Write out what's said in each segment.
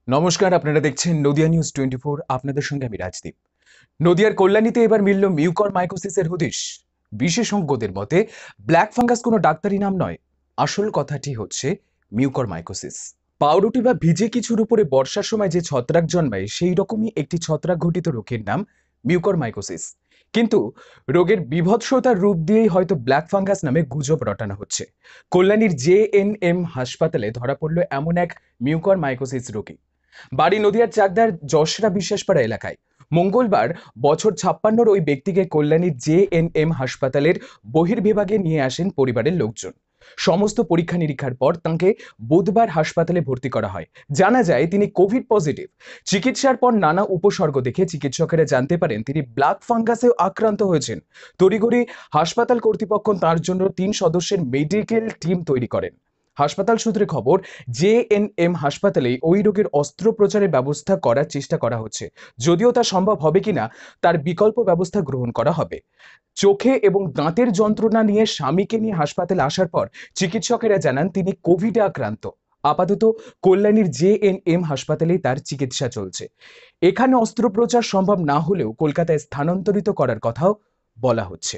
নমস্কার, আপনারা দেখছেন নদিয়া নিউজ 24। আপনাদের সঙ্গে আমি রাজদীপ। নদিয়ার কল্যাণীতে এবার মিলল মিউকরমাইকোসিসের হদিশ। বিশেষজ্ঞদের মতে ব্ল্যাক ফাঙ্গাস কোনো ডাক্তারি নাম নয়, আসল কথাটি হচ্ছে মিউকরমাইকোসিস। পাউরুটি বা ভিজে কিছুর উপরে বর্ষার সময় যে ছত্রাক জন্মায় সেই রকমই একটি ছত্রাক ঘটিত রোগের নাম মিউকরমাইকোসিস। কিন্তু রোগের বিভৎসতার রূপ দিয়েই হয়তো ব্ল্যাক ফাঙ্গাস নামে গুজব রটানো হচ্ছে। কল্যাণীর JNM হাসপাতালে ধরা পড়ল এমন এক মিউকরমাইকোসিস রোগী। বাড়ি নদিয়ার চাকদার যশরা বিশ্বাসপাড়া এলাকায়। মঙ্গলবার বছর 56-র ওই ব্যক্তিকে কল্যাণীর JNM হাসপাতালের বহির্বিভাগে নিয়ে আসেন পরিবারের লোকজন। সমস্ত পরীক্ষা নিরীক্ষার পর তাঁকে বুধবার হাসপাতালে ভর্তি করা হয়। জানা যায় তিনি কোভিড পজিটিভ। চিকিৎসার পর নানা উপসর্গ দেখে চিকিৎসকেরা জানতে পারেন তিনি ব্ল্যাক ফাঙ্গাসেও আক্রান্ত হয়েছেন। তড়িঘড়ি হাসপাতাল কর্তৃপক্ষ তার জন্য 3 সদস্যের মেডিকেল টিম তৈরি করেন। হাসপাতাল সূত্রে খবর, JNM হাসপাতালে ওই রোগের অস্ত্রোপচারের ব্যবস্থা করার চেষ্টা করা হচ্ছে। যদিও তা সম্ভব হবে কিনা তার বিকল্প ব্যবস্থা গ্রহণ করা হবে। চোখে এবং দাঁতের যন্ত্রণা নিয়ে স্বামীকে নিয়ে হাসপাতালে আসার পর চিকিৎসকেরা জানান তিনি কোভিডে আক্রান্ত। আপাতত কল্যাণীর JNM হাসপাতালেই তার চিকিৎসা চলছে। এখানে অস্ত্রোপচার সম্ভব না হলেও কলকাতায় স্থানান্তরিত করার কথাও বলা হচ্ছে।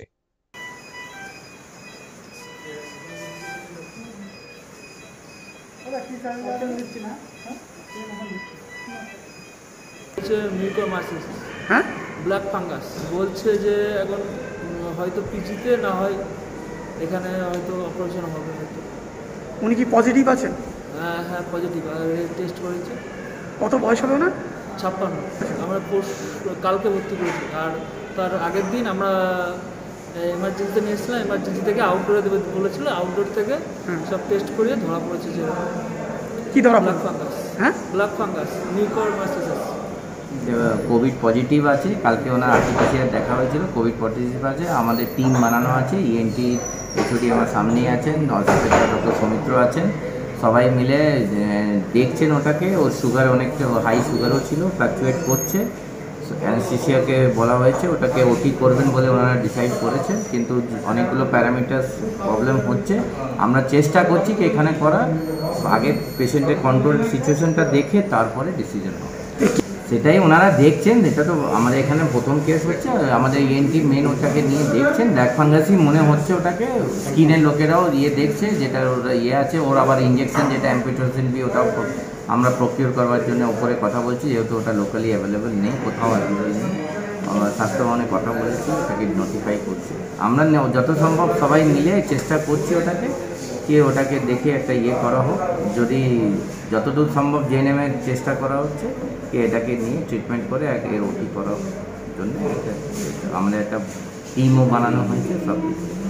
মিউকরমাইকোসিস, হ্যাঁ, ব্ল্যাক ফাঙ্গাস বলছে যে এখন হয়তো পিজিতে না হয় এখানে হয়তো অপারেশন হবে হয়তো। উনি কি পজিটিভ আছেন? হ্যাঁ পজিটিভ, আর টেস্ট করেছে। কত বয়স হলো না? 56। আমরা কালকে ভর্তি করেছি, আর তার আগের দিন আমরা এমার্জেন্সিতে নিয়ে এসেছিলাম। এমার্জেন্সি থেকে আউটডোরে দেবে বলেছিল, আউটডোর থেকে সব টেস্ট করিয়ে ধরা পড়েছে যে কি ধরা ব্ল্যাক ফাঙ্গাস। হ্যাঁ, black fungus mucormycosis. Covid positive আছে। কালকে ওনার আশেপাশে দেখা হয়েছিল, কোভিড পজিটিভ আছে। আমাদের টিম বানানো আছে, ENT HOD আমার সামনেই আছেন, ডক্টর সৌমিত্র আছেন। সবাই মিলে দেখছেন ওটাকে। ওর সুগার অনেকটা হাই সুগারও ছিল, ফ্লাকচুয়েট করছে। অ্যানেস্থেসিয়াকে বলা হয়েছে ওটাকে OT করবেন বলে ওনারা ডিসাইড করেছেন, কিন্তু অনেকগুলো প্যারামিটার প্রবলেম হচ্ছে। আমরা চেষ্টা করছি কি এখানে করা আগে পেশেন্টের কন্ট্রোল সিচুয়েশনটা দেখে তারপরে ডিসিশন হবে, সেটাই ওনারা দেখছেন। এটা তো আমাদের এখানে প্রথম কেস হচ্ছে, আমাদের ENT মেন ওটাকে নিয়ে দেখছেন। ব্ল্যাক ফাঙ্গাসই মনে হচ্ছে ওটাকে। স্কিনের লোকেরাও দেখছে, যেটা ওরা আছে। ওর আবার ইঞ্জেকশন যেটা অ্যাম্পিটোসিন বি, ওটাও আমরা প্রকিউর করবার জন্য উপরে কথা বলছি, যেহেতু ওটা লোকালি অ্যাভেলেবেল নেই, কোথাও অ্যাভেলেবেল নেই। স্বাস্থ্য ভবনে কথা বলেছি, ওটাকে নোটিফাই করছি। আমরা যত সম্ভব সবাই মিলে চেষ্টা করছি ওটাকে দেখে একটা করা হোক। যদি যতদূর সম্ভব JNM-এর চেষ্টা করা হচ্ছে কি এটাকে নিয়ে ট্রিটমেন্ট করে OT করার জন্য আমাদের একটা টিমও বানানো হয়েছে সব কিছু।